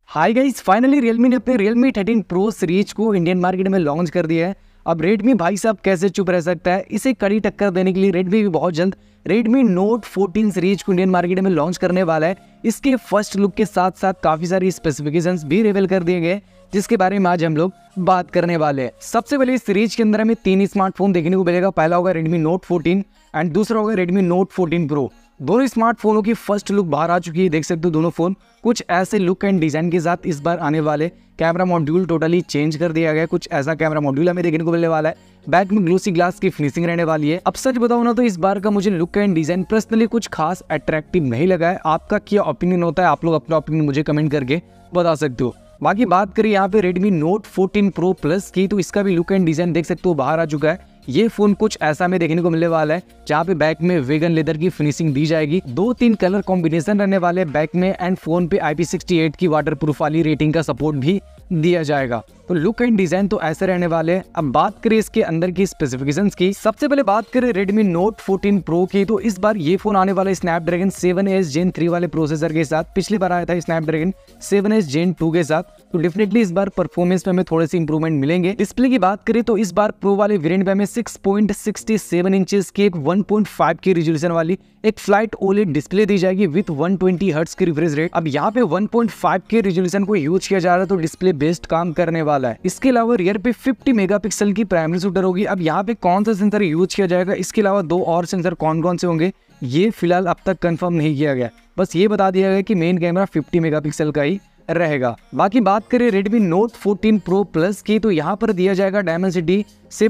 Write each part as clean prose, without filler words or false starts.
Hi guys, finally Realme ने अपने Realme 13 Pro series को इंडियन मार्केट में लॉन्च कर दिया है। अब Redmi भाई साहब कैसे चुप रह सकता है। इसे कड़ी टक्कर देने के लिए Redmi भी बहुत जल्द Redmi Note 14 सीरीज को इंडियन मार्केट में लॉन्च करने वाला है। इसके फर्स्ट लुक के साथ साथ काफी सारी स्पेसिफिकेशंस भी रिवील कर दिए गए, जिसके बारे में आज हम लोग बात करने वाले हैं। सबसे पहले इस सीरीज के अंदर हमें 3 स्मार्टफोन देखने को मिलेगा। पहला होगा Redmi Note 14 एंड दूसरा होगा Redmi Note 14 Pro। दोनों स्मार्टफोनों की फर्स्ट लुक बाहर आ चुकी है। देख सकते हो दोनों फोन कुछ ऐसे लुक एंड डिजाइन के साथ इस बार आने वाले। कैमरा मॉड्यूल टोटली चेंज कर दिया गया है, कुछ ऐसा कैमरा मॉड्यूल हमें देखने को मिलने वाला है। बैक में ग्लोसी ग्लास की फिनिशिंग रहने वाली है। अब सच बताऊं ना तो इस बार का मुझे लुक एंड डिजाइन पर्सनली कुछ खास अट्रैक्टिव नहीं लगा है। आपका क्या ओपिनियन होता है, आप लोग अपना ओपिनियन मुझे कमेंट करके बता सकते हो। बाकी बात करें यहाँ पे Redmi Note 14 Pro Plus की, तो इसका भी लुक एंड डिजाइन देख सकते हो बाहर आ चुका है। ये फोन कुछ ऐसा में देखने को मिलने वाला है, जहाँ पे बैक में वेगन लेदर की फिनिशिंग दी जाएगी। 2-3 कलर कॉम्बिनेशन रहने वाले बैक में एंड फोन पे IP68 की वाटरप्रूफ वाली रेटिंग का सपोर्ट भी दिया जाएगा। तो लुक एंड डिजाइन तो ऐसे रहने वाले हैं। अब बात करें इसके अंदर की स्पेसिफिकेशंस की। सबसे पहले बात करें Redmi Note 14 Pro की, तो इस बार ये फोन आने वाला है Snapdragon 7S Gen 3 वाले प्रोसेसर के साथ। पिछली बार आया था Snapdragon 7S Gen 2 के साथ। तो डेफिनेटली इस बार परफॉर्मेंस में हमें थोड़े से इंप्रूवमेंट मिलेंगे। डिस्प्ले की बात करें तो इस बार प्रो वाले वेरिएंट में हमें 6.67 इंचेस की एक 1.5 की रिजोल्यूशन वाली एक फ्लाइट OLED डिस्प्ले दी जाएगी विद 120 हर्ट्ज की रिफ्रेश रेट। अब यहाँ पे 1.5 के रिजोल्यूशन को यूज किया जा रहा है, तो डिस्प्ले बेस्ड काम करने वाला है। इसके अलावा रियर पे 50 मेगापिक्सल की प्राइमरी शूटर होगी। अब यहाँ पे कौन सा सेंसर यूज किया जाएगा, इसके अलावा 2 और सेंसर कौन कौन से होंगे ये फिलहाल अब तक कंफर्म नहीं किया गया। बस ये बता दिया गया कि मेन कैमरा 50 मेगापिक्सल का ही रहेगा। बाकी बात करें Redmi Note 14 Pro Plus की, तो यहाँ पर दिया जाएगा Dimensity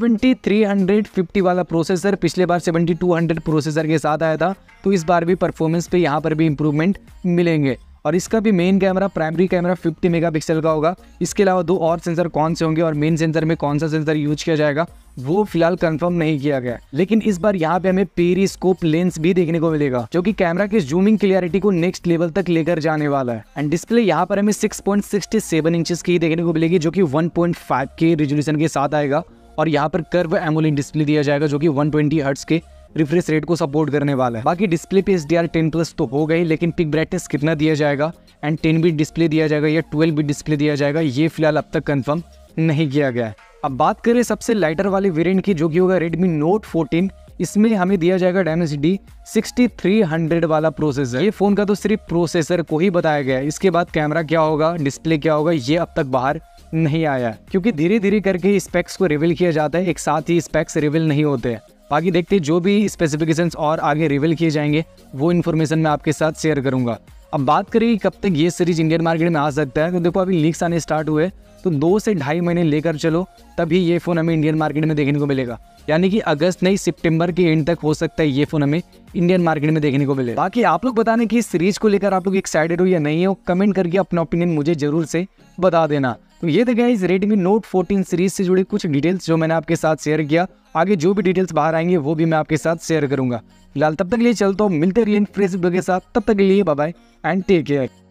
7350 वाला प्रोसेसर। पिछले बार 7200 प्रोसेसर के साथ आया था, तो इस बार भी परफॉर्मेंस पे यहाँ पर भी इंप्रूवमेंट मिलेंगे। और इसका भी main camera primary camera 50 megapixel का होगा। इसके अलावा 2 और सेंसर कौन से होंगे और मेन सेंसर में कौन सा सेंसर यूज किया जाएगा वो फिलहाल कंफर्म नहीं किया गया। लेकिन इस बार यहाँ पे हमें पेरिस्कोप लेंस भी देखने को मिलेगा, जो कि कैमरा की जूमिंग क्लियरिटी को नेक्स्ट लेवल तक लेकर जाने वाला है। एंड डिस्प्ले यहाँ पर हमें 6.67 इंचेस की देखने को मिलेगी, जो कि 1.5 के रिजोल्यूशन के साथ आएगा। और यहाँ पर कर्व एमोलेड डिस्प्ले दिया जाएगा, जो कि 120 हर्ट्ज के रिफ्रेश रेट को सपोर्ट करने वाला है। बाकी डिस्प्ले पे HDR 10+ तो हो गई, लेकिन पिक ब्राइटनेस कितना दिया जाएगा एंड 10 बिट डिस्प्ले दिया जाएगा या 12 बिट डिस्प्ले दिया जाएगा, ये फिलहाल अब तक कंफर्म नहीं किया गया है। अब बात करें सबसे लाइटर वाले वेरिएंट की, जो कि होगा Redmi Note 14। इसमें हमें दिया जाएगा Dimensity 6300 वाला प्रोसेसर। ये फोन का तो सिर्फ प्रोसेसर को ही बताया गया है। इसके बाद कैमरा क्या होगा, डिस्प्ले क्या होगा, ये अब तक बाहर नहीं आया, क्योंकि धीरे धीरे करके स्पेक्स को रिवील किया जाता है, एक साथ ही स्पेक्स रिवील नहीं होते हैं। बाकी देखते हैं जो भी स्पेसिफिकेशंस और आगे रिवील किए जाएंगे वो इन्फॉर्मेशन मैं आपके साथ शेयर करूंगा। अब बात करें कब तक ये सीरीज इंडियन मार्केट में आ सकता है, तो देखो अभी लीक्स आने स्टार्ट हुए, तो 2 से 2.5 महीने लेकर चलो, तभी ये फोन हमें इंडियन मार्केट में देखने को मिलेगा। यानी कि अगस्त नहीं सितंबर के एंड तक हो सकता है ये फोन हमें इंडियन मार्केट में देखने को मिले। बाकी आप लोग बताने कि इस सीरीज को लेकर आप लोग एक्साइटेड हो या नहीं हो, कमेंट करके अपना ओपिनियन मुझे जरूर से बता देना। तो ये थे गाइस Redmi Note 14 सीरीज से जुड़ी कुछ डिटेल्स जो मैंने आपके साथ शेयर किया। आगे जो भी डिटेल्स बाहर आएंगे वो भी मैं आपके साथ शेयर करूंगा। फिलहाल तब तक के लिए चलता हूँ, मिलते रहिए फ्रेश वीडियो के साथ। तब तक के लिए bye bye and take care.